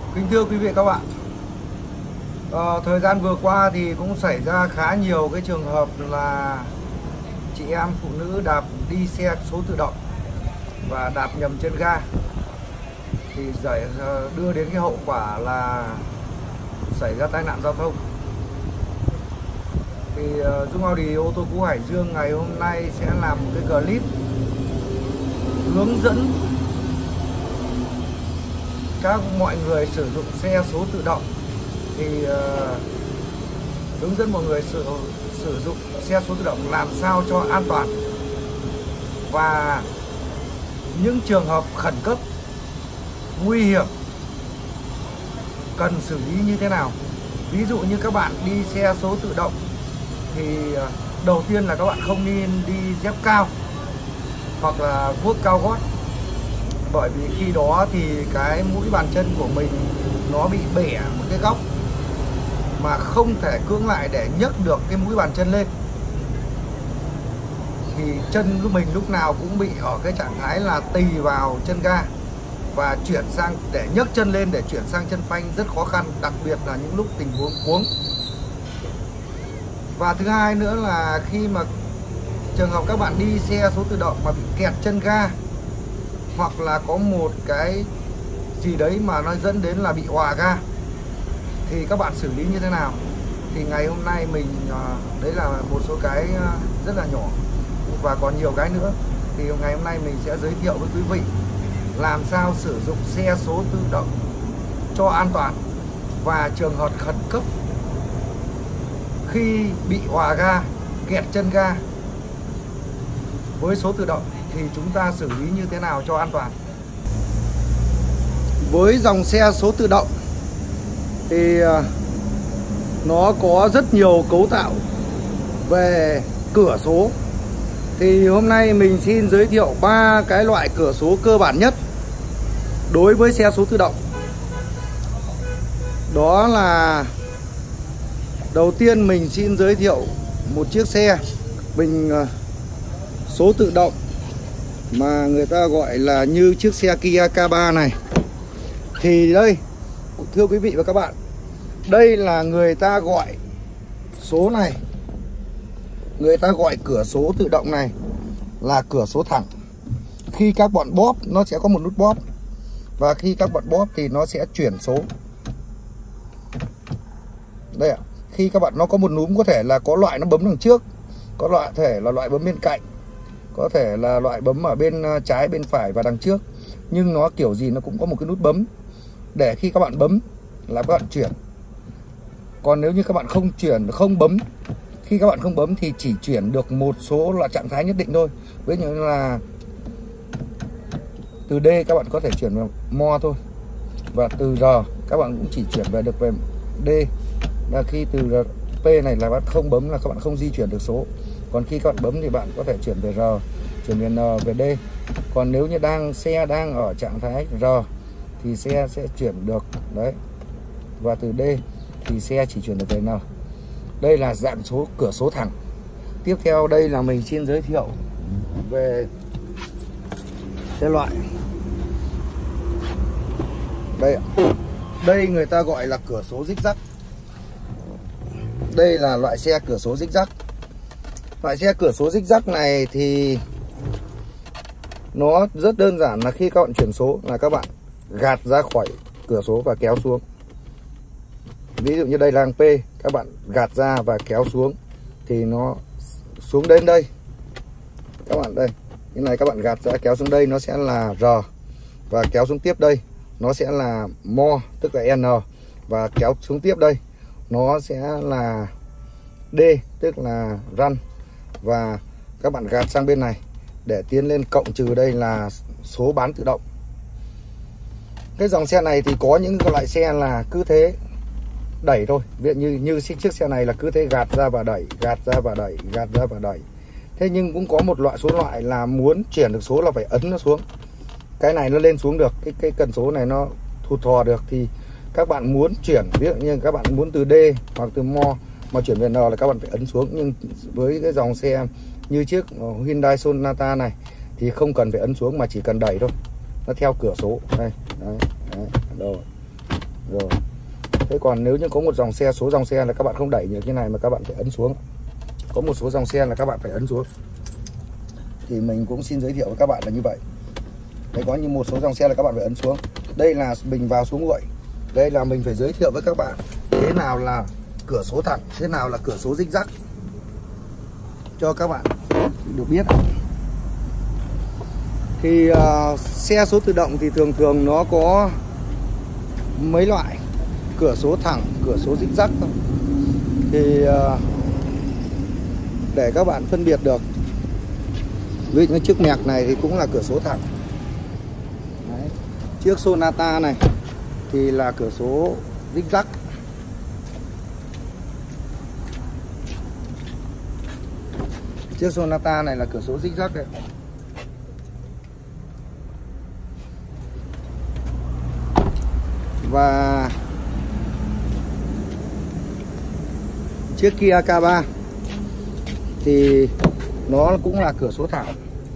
Kính thưa quý vị và các bạn, thời gian vừa qua thì cũng xảy ra khá nhiều cái trường hợp là chị em phụ nữ đạp đi xe số tự động và đạp nhầm chân ga thì đưa đến cái hậu quả là xảy ra tai nạn giao thông. Thì Dung Audi ô tô cũ Hải Dương ngày hôm nay sẽ làm một cái clip hướng dẫn các mọi người sử dụng xe số tự động, thì hướng dẫn mọi người sử dụng xe số tự động làm sao cho an toàn và những trường hợp khẩn cấp nguy hiểm cần xử lý như thế nào. Ví dụ như các bạn đi xe số tự động thì đầu tiên là các bạn không nên đi dép cao hoặc là guốc cao gót, bởi vì khi đó thì cái mũi bàn chân của mình nó bị bẻ một cái góc mà không thể cưỡng lại để nhấc được cái mũi bàn chân lên, thì chân của mình lúc nào cũng bị ở cái trạng thái là tì vào chân ga và chuyển sang để nhấc chân lên để chuyển sang chân phanh rất khó khăn, đặc biệt là những lúc tình huống cuống. Và thứ hai nữa là khi mà trường hợp các bạn đi xe số tự động mà bị kẹt chân ga hoặc là có một cái gì đấy mà nó dẫn đến là bị òa ga thì các bạn xử lý như thế nào. Thì ngày hôm nay mình đấy là một số cái rất là nhỏ và còn nhiều cái nữa, thì ngày hôm nay mình sẽ giới thiệu với quý vị làm sao sử dụng xe số tự động cho an toàn và trường hợp khẩn cấp khi bị òa ga, kẹt chân ga với số tự động thì chúng ta xử lý như thế nào cho an toàn. Với dòng xe số tự động thì nó có rất nhiều cấu tạo về cửa số. Thì hôm nay mình xin giới thiệu 3 cái loại cửa số cơ bản nhất đối với xe số tự động. Đó là đầu tiên mình xin giới thiệu một chiếc xe mình số tự động mà người ta gọi là như chiếc xe Kia K3 này. Thì đây, thưa quý vị và các bạn, đây là người ta gọi số này, người ta gọi cửa số tự động này là cửa số thẳng. Khi các bạn bóp nó sẽ có một nút bóp, và khi các bạn bóp thì nó sẽ chuyển số. Đây ạ, khi các bạn nó có một núm, có thể là có loại nó bấm đằng trước, có loại thể là loại bấm bên cạnh, có thể là loại bấm ở bên trái, bên phải và đằng trước, nhưng nó kiểu gì nó cũng có một cái nút bấm để khi các bạn bấm là các bạn chuyển. Còn nếu như các bạn không chuyển, không bấm, khi các bạn không bấm thì chỉ chuyển được một số loại trạng thái nhất định thôi. Ví dụ như là từ D các bạn có thể chuyển vào mo thôi, và từ R các bạn cũng chỉ chuyển về được về D. Là khi từ P này là bạn không bấm là các bạn không di chuyển được số. Còn khi các bạn bấm thì bạn có thể chuyển về R, chuyển về N, về D. Còn nếu như xe đang ở trạng thái R thì xe sẽ chuyển được đấy, và từ D thì xe chỉ chuyển được về N. Đây là dạng cửa số thẳng. Tiếp theo đây là mình xin giới thiệu về cái loại đây ạ. Đây người ta gọi là cửa số rích rắc. Đây là loại xe cửa số rích rắc. Loại xe cửa số rích rắc này thì nó rất đơn giản, là khi các bạn chuyển số là các bạn gạt ra khỏi cửa số và kéo xuống. Ví dụ như đây là hàng P, các bạn gạt ra và kéo xuống thì nó xuống đến đây. Các bạn đây, cái này các bạn gạt ra kéo xuống đây nó sẽ là R, và kéo xuống tiếp đây nó sẽ là mo, tức là N, và kéo xuống tiếp đây nó sẽ là D, tức là run, và các bạn gạt sang bên này để tiến lên cộng trừ, đây là số bán tự động. Cái dòng xe này thì có những loại xe là cứ thế đẩy thôi, ví dụ như chiếc xe này là cứ thế gạt ra và đẩy, gạt ra và đẩy, gạt ra và đẩy. Thế nhưng cũng có một số loại là muốn chuyển được số là phải ấn nó xuống, cái này nó lên xuống được, cái cần số này nó thụt thò được, thì các bạn muốn chuyển, ví dụ như các bạn muốn từ D hoặc từ mo mà chuyển về N là các bạn phải ấn xuống. Nhưng với cái dòng xe như chiếc Hyundai Sonata này thì không cần phải ấn xuống mà chỉ cần đẩy thôi, nó theo cửa số đây. Đấy, rồi. Rồi. Thế còn nếu như có một dòng xe, số dòng xe là các bạn không đẩy như thế này mà các bạn phải ấn xuống. Có một số dòng xe là các bạn phải ấn xuống. Thì mình cũng xin giới thiệu với các bạn là như vậy. Đấy, có như một số dòng xe là các bạn phải ấn xuống. Đây là mình vào số nguội. Đây là mình phải giới thiệu với các bạn thế nào là cửa số thẳng, thế nào là cửa số rích rắc cho các bạn được biết. Thì xe số tự động thì thường thường nó có mấy loại, cửa số thẳng, cửa số rích rắc thôi. Thì để các bạn phân biệt được, ví dụ như chiếc mẹc này thì cũng là cửa số thẳng. Đấy. Chiếc Sonata này thì là cửa số rích rắc. Chiếc Sonata này là cửa số rích rắc đấy. Và chiếc Kia K3 thì nó cũng là cửa số thẳng.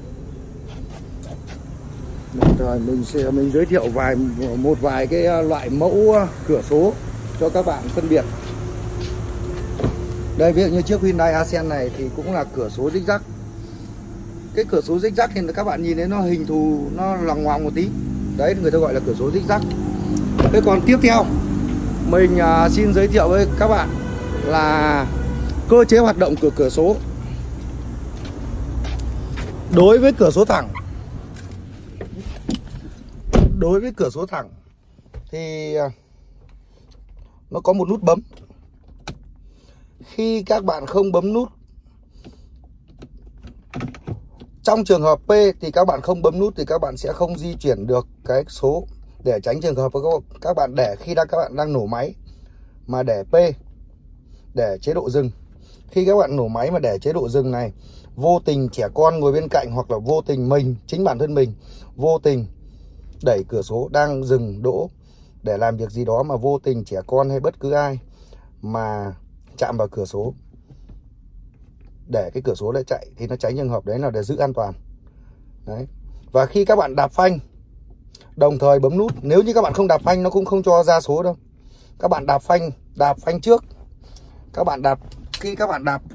Rồi mình giới thiệu một vài cái loại mẫu cửa số cho các bạn phân biệt. Đây, ví dụ như chiếc Hyundai Accent này thì cũng là cửa số rích rắc. Cái cửa số rích rắc thì các bạn nhìn thấy nó hình thù nó loằng ngoằng một tí. Đấy, người ta gọi là cửa số rích rắc. Thế còn tiếp theo mình xin giới thiệu với các bạn là cơ chế hoạt động của cửa số. Đối với cửa số thẳng, thì nó có một nút bấm. Khi các bạn không bấm nút, trong trường hợp P thì các bạn không bấm nút thì các bạn sẽ không di chuyển được cái số. Để tránh trường hợp các bạn để khi các bạn đang nổ máy mà để P, để chế độ dừng. Khi các bạn nổ máy mà để chế độ dừng này, vô tình trẻ con ngồi bên cạnh hoặc là vô tình chính bản thân mình vô tình đẩy cửa số đang dừng đỗ để làm việc gì đó, mà vô tình trẻ con hay bất cứ ai mà chạm vào cửa số để cái cửa số lại chạy thì nó tránh trường hợp đấy là để giữ an toàn. Đấy. Và khi các bạn đạp phanh đồng thời bấm nút, nếu như các bạn không đạp phanh nó cũng không cho ra số đâu. Các bạn đạp phanh trước, khi các bạn đạp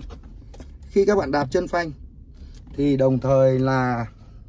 chân phanh thì đồng thời là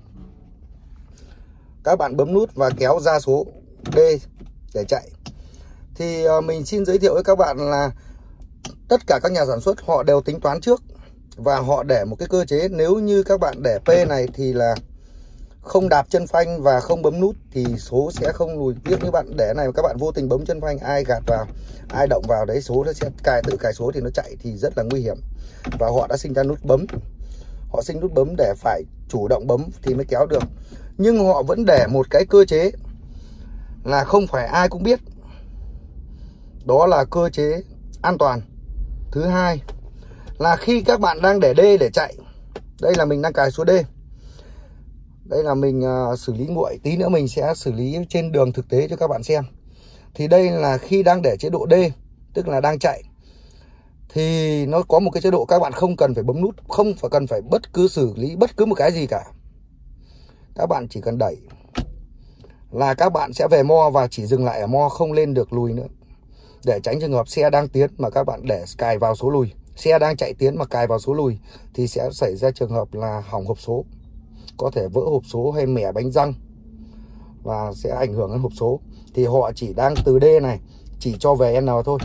các bạn bấm nút và kéo ra số D để chạy. Thì mình xin giới thiệu với các bạn là tất cả các nhà sản xuất họ đều tính toán trước và họ để một cái cơ chế, nếu như các bạn để P này thì là không đạp chân phanh và không bấm nút thì số sẽ không lùi. Ví dụ như bạn để này mà các bạn vô tình bấm chân phanh, ai gạt vào, ai động vào đấy, số nó sẽ tự cài số thì nó chạy thì rất là nguy hiểm. Và họ đã sinh ra nút bấm. Họ sinh nút bấm để phải chủ động bấm thì mới kéo được. Nhưng họ vẫn để một cái cơ chế là không phải ai cũng biết. Đó là cơ chế an toàn. Thứ hai là khi các bạn đang để D để chạy, đây là mình đang cài số D. Đây là mình xử lý nguội, tí nữa mình sẽ xử lý trên đường thực tế cho các bạn xem. Thì đây là khi đang để chế độ D, tức là đang chạy, thì nó có một cái chế độ các bạn không cần phải bấm nút, không phải cần phải xử lý bất cứ một cái gì cả. Các bạn chỉ cần đẩy là các bạn sẽ về mo và chỉ dừng lại ở mo, không lên được lùi nữa. Để tránh trường hợp xe đang tiến mà các bạn để cài vào số lùi, xe đang chạy tiến mà cài vào số lùi thì sẽ xảy ra trường hợp là hỏng hộp số, có thể vỡ hộp số hay mẻ bánh răng và sẽ ảnh hưởng đến hộp số. Thì họ chỉ đang từ D này chỉ cho về N thôi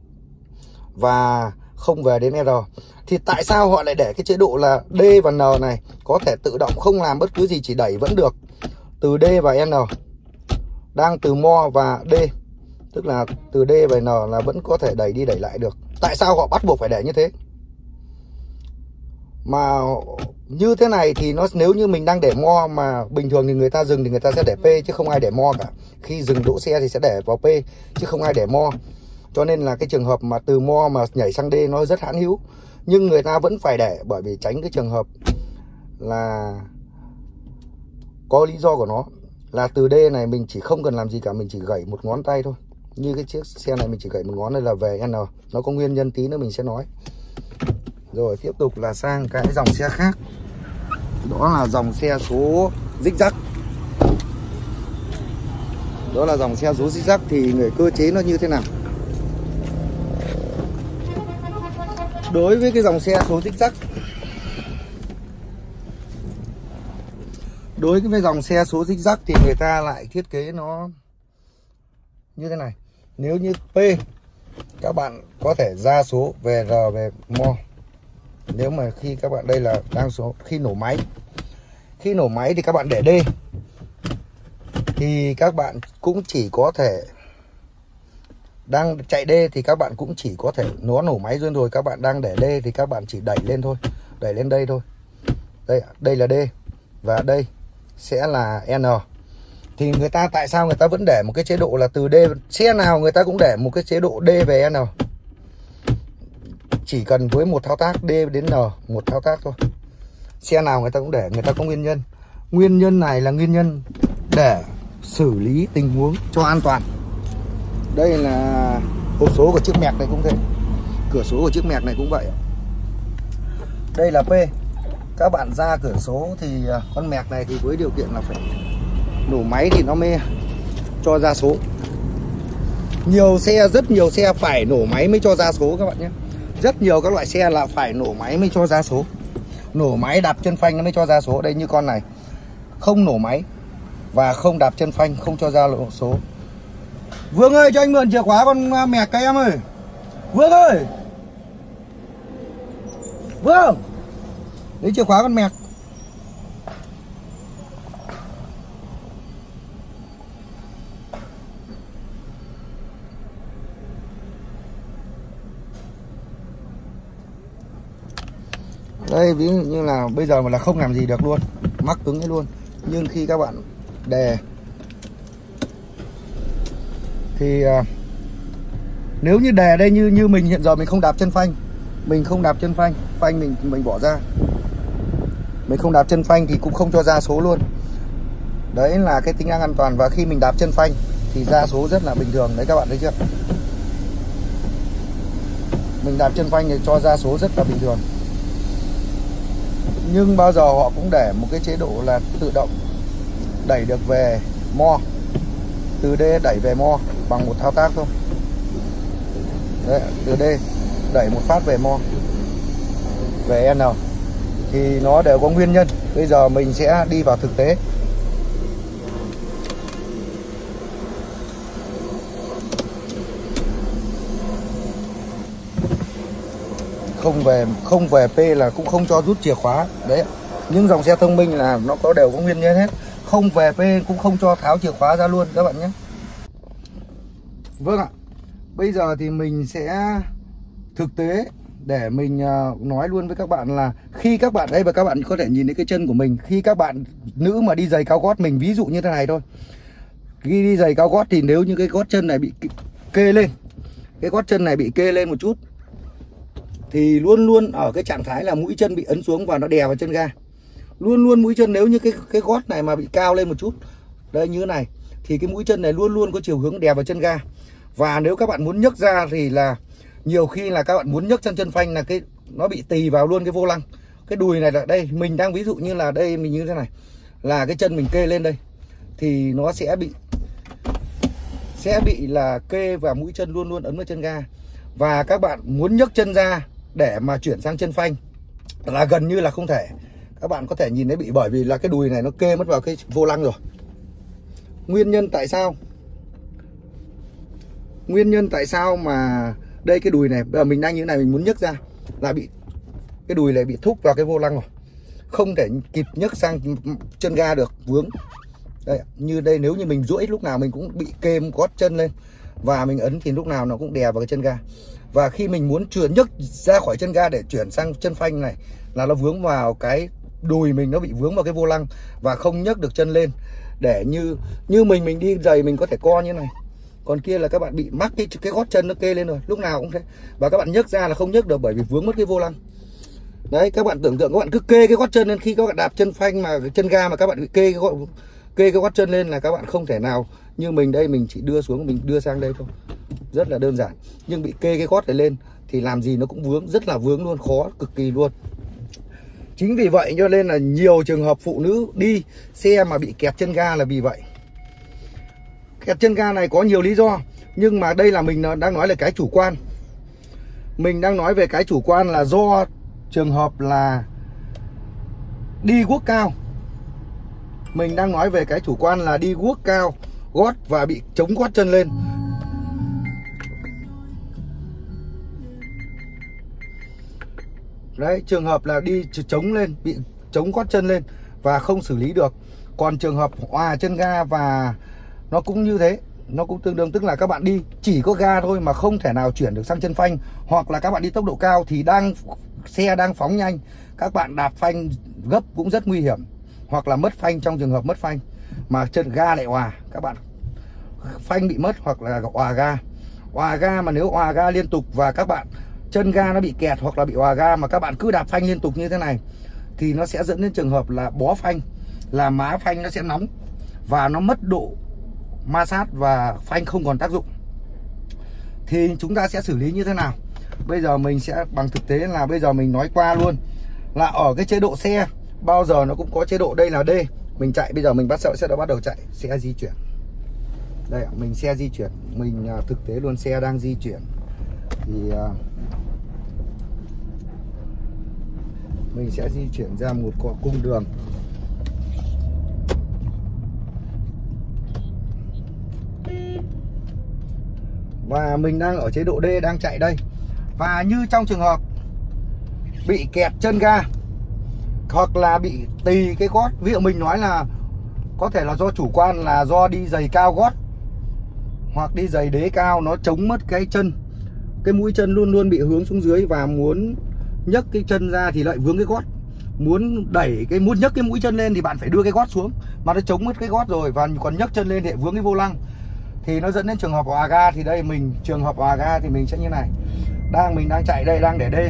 và không về đến R. Thì tại sao họ lại để cái chế độ là D và N này có thể tự động không làm bất cứ gì, chỉ đẩy vẫn được từ D và N, đang từ mo và D, tức là từ D và N là vẫn có thể đẩy đi đẩy lại được. Tại sao họ bắt buộc phải để như thế? Mà như thế này thì nó, nếu như mình đang để mo mà bình thường thì người ta dừng thì người ta sẽ để P chứ không ai để mo cả. Khi dừng đỗ xe thì sẽ để vào P chứ không ai để mo. Cho nên là cái trường hợp mà từ mo mà nhảy sang D nó rất hãn hữu. Nhưng người ta vẫn phải để, bởi vì tránh cái trường hợp là có lý do của nó. Là từ D này mình chỉ không cần làm gì cả, mình chỉ gẩy một ngón tay thôi. Như cái chiếc xe này mình chỉ gẩy một ngón đây là về N. Nó có nguyên nhân tí nữa mình sẽ nói. Rồi tiếp tục là sang cái dòng xe khác. Đó là dòng xe số rích rắc. Đó là dòng xe số xích rắc. Thì người cơ chế nó như thế nào? Đối với cái dòng xe số xích rắc, đối với dòng xe số xích rắc thì người ta lại thiết kế nó như thế này. Nếu như P, các bạn có thể ra số về R về mo. Nếu mà khi các bạn đây là đang số khi nổ máy, khi nổ máy thì các bạn để D, thì các bạn cũng chỉ có thể đang chạy D thì các bạn cũng chỉ có thể nó nổ máy rồi các bạn đang để D thì các bạn chỉ đẩy lên thôi, đẩy lên đây thôi. Đây là D và đây sẽ là N. Thì người ta tại sao người ta vẫn để một cái chế độ là từ D, xe nào người ta cũng để một cái chế độ D về N. Chỉ cần với một thao tác D đến N, một thao tác thôi. Xe nào người ta cũng để, người ta có nguyên nhân. Nguyên nhân này là nguyên nhân để xử lý tình huống cho an toàn. Đây là hộp số của chiếc mẹc này cũng thế, cửa số của chiếc mẹc này cũng vậy. Đây là P. Các bạn ra cửa số thì con mẹc này thì với điều kiện là phải nổ máy thì nó mới cho ra số. Nhiều xe, rất nhiều xe phải nổ máy mới cho ra số các bạn nhé. Rất nhiều các loại xe là phải nổ máy mới cho ra số. Nổ máy đạp chân phanh nó mới cho ra số. Đây như con này không nổ máy và không đạp chân phanh, không cho ra số. Vương ơi, cho anh mượn chìa khóa con mẹc cái em ơi. Vương ơi, Vương, lấy chìa khóa con mẹc. Đây ví dụ như là bây giờ mà là không làm gì được luôn, mắc cứng ấy luôn. Nhưng khi các bạn đè thì nếu như đè đây như mình hiện giờ mình không đạp chân phanh, mình không đạp chân phanh, phanh mình bỏ ra, mình không đạp chân phanh thì cũng không cho ra số luôn. Đấy là cái tính năng an toàn. Và khi mình đạp chân phanh thì ra số rất là bình thường. Đấy các bạn thấy chưa? Mình đạp chân phanh thì cho ra số rất là bình thường. Nhưng bao giờ họ cũng để một cái chế độ là tự động đẩy được về mo, từ D đẩy về mo bằng một thao tác thôi. Đấy, từ D đẩy một phát về mo, về N. Thì nó đều có nguyên nhân. Bây giờ mình sẽ đi vào thực tế. Không về P là cũng không cho rút chìa khóa. Đấy, những dòng xe thông minh là nó đều có nguyên nhân hết. Không về P cũng không cho tháo chìa khóa ra luôn các bạn nhé. Vâng ạ. Bây giờ thì mình sẽ thực tế để mình nói luôn với các bạn là khi các bạn đây, và các bạn có thể nhìn thấy cái chân của mình. Khi các bạn nữ mà đi giày cao gót, mình ví dụ như thế này thôi. Khi đi giày cao gót thì nếu như cái gót chân này bị kê lên, cái gót chân này bị kê lên một chút, thì luôn luôn ở cái trạng thái là mũi chân bị ấn xuống và nó đè vào chân ga. Luôn luôn mũi chân, nếu như cái gót này mà bị cao lên một chút, đây như thế này, thì cái mũi chân này luôn luôn có chiều hướng đè vào chân ga. Và nếu các bạn muốn nhấc ra thì là nhiều khi là các bạn muốn nhấc chân phanh là nó bị tì vào luôn cái vô lăng. Cái đùi này là đây, mình đang ví dụ như là đây mình như thế này, là cái chân mình kê lên đây thì nó sẽ bị là kê và mũi chân luôn luôn ấn vào chân ga. Và các bạn muốn nhấc chân ra để mà chuyển sang chân phanh là gần như là không thể. Các bạn có thể nhìn thấy bị, bởi vì là cái đùi này nó kê mất vào cái vô lăng rồi. Nguyên nhân tại sao mà đây cái đùi này, bây giờ mình đang như thế này, mình muốn nhấc ra là bị cái đùi này bị thúc vào cái vô lăng rồi, không thể kịp nhấc sang chân ga được, vướng. Đây, như đây nếu như mình duỗi lúc nào mình cũng bị kêm gót chân lên, và mình ấn thì lúc nào nó cũng đè vào cái chân ga. Và khi mình muốn nhấc ra khỏi chân ga để chuyển sang chân phanh này là nó vướng vào cái đùi mình, nó bị vướng vào cái vô lăng và không nhấc được chân lên. Để như mình đi giày mình có thể co như này, còn kia là các bạn bị mắc cái gót chân nó kê lên rồi, lúc nào cũng thế. Và các bạn nhấc ra là không nhấc được bởi vì vướng mất cái vô lăng. Đấy, các bạn tưởng tượng các bạn cứ kê cái gót chân lên, khi các bạn đạp chân phanh mà chân ga mà các bạn bị kê cái gót chân lên là các bạn không thể nào. Như mình đây, mình chỉ đưa xuống, mình đưa sang đây thôi, rất là đơn giản. Nhưng bị kê cái gót này lên thì làm gì nó cũng vướng, rất là vướng luôn, khó cực kỳ luôn. Chính vì vậy cho nên là nhiều trường hợp phụ nữ đi xe mà bị kẹt chân ga là vì vậy. kẹt chân ga này có nhiều lý do, nhưng mà đây là mình đang nói là cái chủ quan. Mình đang nói về cái chủ quan là do trường hợp là đi guốc cao. Mình đang nói về cái chủ quan là đi guốc cao gót và bị chống gót chân lên. Đấy, trường hợp là đi chống lên, bị chống gót chân lên và không xử lý được. Còn trường hợp òa chân ga và nó cũng như thế, nó cũng tương đương, tức là các bạn đi chỉ có ga thôi mà không thể nào chuyển được sang chân phanh, hoặc là các bạn đi tốc độ cao thì xe đang phóng nhanh, các bạn đạp phanh gấp cũng rất nguy hiểm, hoặc là mất phanh. Trong trường hợp mất phanh mà chân ga lại òa, các bạn phanh bị mất hoặc là òa ga mà nếu òa ga liên tục và các bạn chân ga nó bị kẹt hoặc là bị òa ga mà các bạn cứ đạp phanh liên tục như thế này thì nó sẽ dẫn đến trường hợp là bó phanh, là má phanh nó sẽ nóng và nó mất độ ma sát và phanh không còn tác dụng. Thì chúng ta sẽ xử lý như thế nào? Bây giờ mình sẽ bằng thực tế là bây giờ mình nói qua luôn là ở cái chế độ xe bao giờ nó cũng có chế độ, đây là D. Mình chạy, bây giờ mình sẽ bắt đầu chạy, xe di chuyển. Đây ạ, mình xe di chuyển, mình thực tế luôn, xe đang di chuyển. Thì mình sẽ di chuyển ra một cung đường. Và mình đang ở chế độ D, đang chạy đây. Và như trong trường hợp bị kẹt chân ga hoặc là bị tì cái gót, ví dụ mình nói là có thể là do chủ quan, là do đi giày cao gót hoặc đi giày đế cao, nó chống mất cái chân, cái mũi chân luôn luôn bị hướng xuống dưới, và muốn nhấc cái chân ra thì lại vướng cái gót. Muốn nhấc cái mũi chân lên thì bạn phải đưa cái gót xuống, mà nó chống mất cái gót rồi, và còn nhấc chân lên thì vướng cái vô lăng, thì nó dẫn đến trường hợp òa ga. Thì đây mình trường hợp òa ga thì mình sẽ như này. Mình đang chạy đây, đang để D.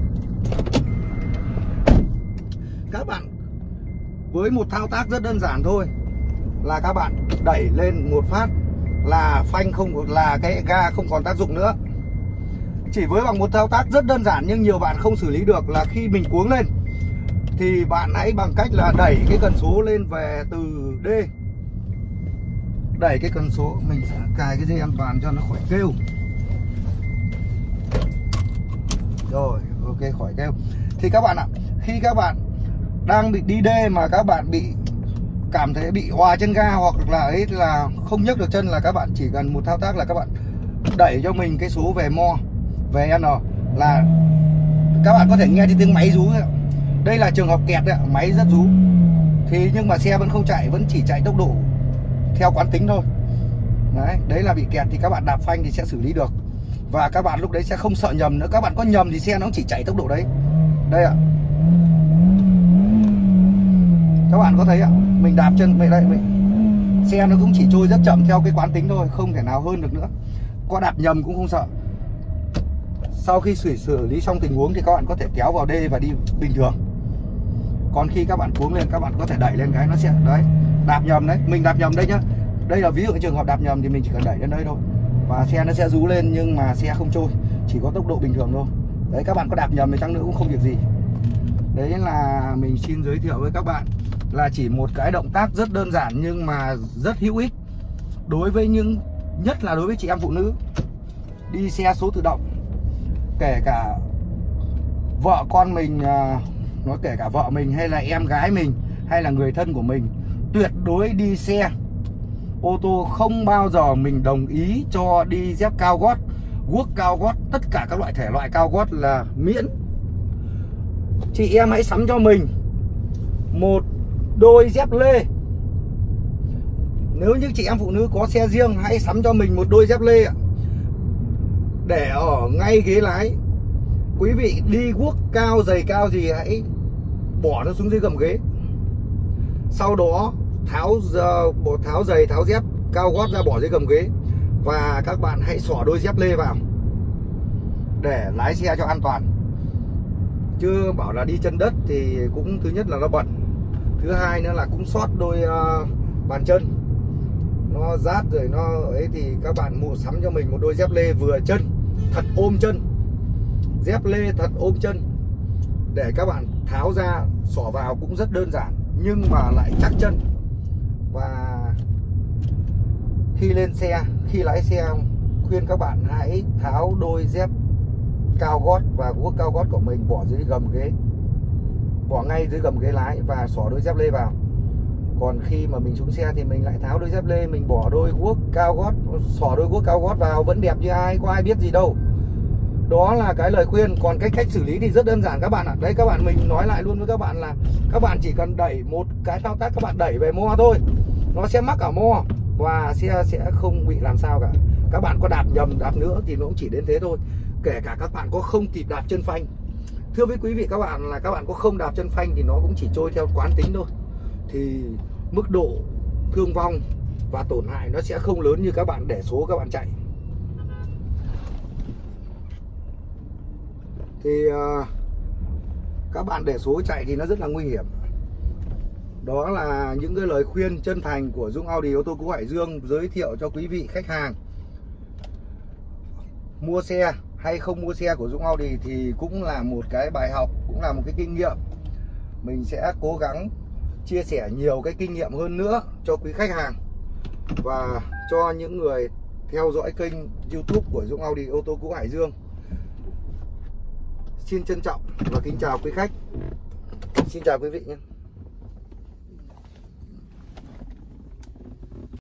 Các bạn với một thao tác rất đơn giản thôi là các bạn đẩy lên một phát là phanh không, là cái ga không còn tác dụng nữa. Chỉ với bằng một thao tác rất đơn giản nhưng nhiều bạn không xử lý được là khi mình cuống lên thì bạn hãy bằng cách là đẩy cái cần số lên về từ D. Đẩy cái cần số, mình sẽ cài cái dây an toàn cho nó khỏi kêu. Rồi, ok, khỏi kêu. Thì các bạn ạ, khi các bạn đang bị đi D mà các bạn bị cảm thấy bị òa chân ga hoặc là ấy là không nhấc được chân, là các bạn chỉ cần một thao tác là các bạn đẩy cho mình cái số về mo, về N, là các bạn có thể nghe thấy tiếng máy rú. Đây là trường hợp kẹt đấy, máy rất rú. Thì nhưng mà xe vẫn không chạy, vẫn chỉ chạy tốc độ theo quán tính thôi. Đấy là bị kẹt thì các bạn đạp phanh thì sẽ xử lý được. Và các bạn lúc đấy sẽ không sợ nhầm nữa. Các bạn có nhầm thì xe nó cũng chỉ chạy tốc độ đấy. Đây ạ. Các bạn có thấy ạ, mình đạp chân về đây, xe nó cũng chỉ trôi rất chậm theo cái quán tính thôi, không thể nào hơn được nữa. Có đạp nhầm cũng không sợ. Sau khi xử lý xong tình huống thì các bạn có thể kéo vào D và đi bình thường. Còn khi các bạn cuống lên, các bạn có thể đẩy lên cái nó sẽ đấy, đạp nhầm đấy, mình đạp nhầm đây nhá. Đây là ví dụ trường hợp đạp nhầm thì mình chỉ cần đẩy lên đây thôi và xe nó sẽ rú lên, nhưng mà xe không trôi, chỉ có tốc độ bình thường thôi. Đấy, các bạn có đạp nhầm thì chăng nữa cũng không việc gì. Đấy là mình xin giới thiệu với các bạn là chỉ một cái động tác rất đơn giản nhưng mà rất hữu ích đối với nhất là đối với chị em phụ nữ đi xe số tự động. Kể cả vợ con mình, nói kể cả vợ mình hay là em gái mình hay là người thân của mình, tuyệt đối đi xe ô tô không bao giờ mình đồng ý cho đi dép cao gót, guốc cao gót, tất cả các loại thể loại cao gót là miễn. Chị em hãy sắm cho mình một đôi dép lê. Nếu như chị em phụ nữ có xe riêng, hãy sắm cho mình một đôi dép lê ạ, để ở ngay ghế lái. Quý vị đi guốc cao, giày cao gì hãy bỏ nó xuống dưới gầm ghế. Sau đó tháo giày, tháo dép cao gót ra, bỏ dưới gầm ghế. Và các bạn hãy xỏ đôi dép lê vào để lái xe cho an toàn. Chứ bảo là đi chân đất thì cũng thứ nhất là nó bẩn, thứ hai nữa là cũng sót đôi bàn chân, nó rát rồi nó ấy, thì các bạn mua sắm cho mình một đôi dép lê vừa chân, thật ôm chân, dép lê thật ôm chân, để các bạn tháo ra xỏ vào cũng rất đơn giản nhưng mà lại chắc chân. Và khi lên xe, khi lái xe, khuyên các bạn hãy tháo đôi dép cao gót và guốc cao gót của mình bỏ dưới gầm ghế, bỏ ngay dưới gầm ghế lái và xỏ đôi dép lê vào. Còn khi mà mình xuống xe thì mình lại tháo đôi dép lê, mình bỏ đôi guốc cao gót, xỏ đôi guốc cao gót vào, vẫn đẹp như ai, có ai biết gì đâu. Đó là cái lời khuyên. Còn cái cách xử lý thì rất đơn giản các bạn ạ. Đấy, các bạn, mình nói lại luôn với các bạn là các bạn chỉ cần đẩy một cái thao tác, các bạn đẩy về mo thôi, nó sẽ mắc ở mo và xe sẽ không bị làm sao cả. Các bạn có đạp nhầm, đạp nữa thì nó cũng chỉ đến thế thôi. Kể cả các bạn có không kịp đạp chân phanh, thưa với quý vị các bạn, là các bạn có không đạp chân phanh thì nó cũng chỉ trôi theo quán tính thôi, thì mức độ thương vong và tổn hại nó sẽ không lớn như các bạn để số các bạn chạy. Thì các bạn để số chạy thì nó rất là nguy hiểm. Đó là những cái lời khuyên chân thành của Dũng Audi ô tô cũ Hải Dương giới thiệu cho quý vị khách hàng. Mua xe hay không mua xe của Dũng Audi thì cũng là một cái bài học, cũng là một cái kinh nghiệm. Mình sẽ cố gắng chia sẻ nhiều cái kinh nghiệm hơn nữa cho quý khách hàng và cho những người theo dõi kênh YouTube của Dũng Audi ô tô cũ Hải Dương. Xin trân trọng và kính chào quý khách. Xin chào quý vị nhé.